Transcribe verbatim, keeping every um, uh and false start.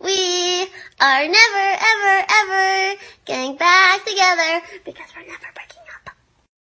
We are never, ever, ever getting back together because we're never breaking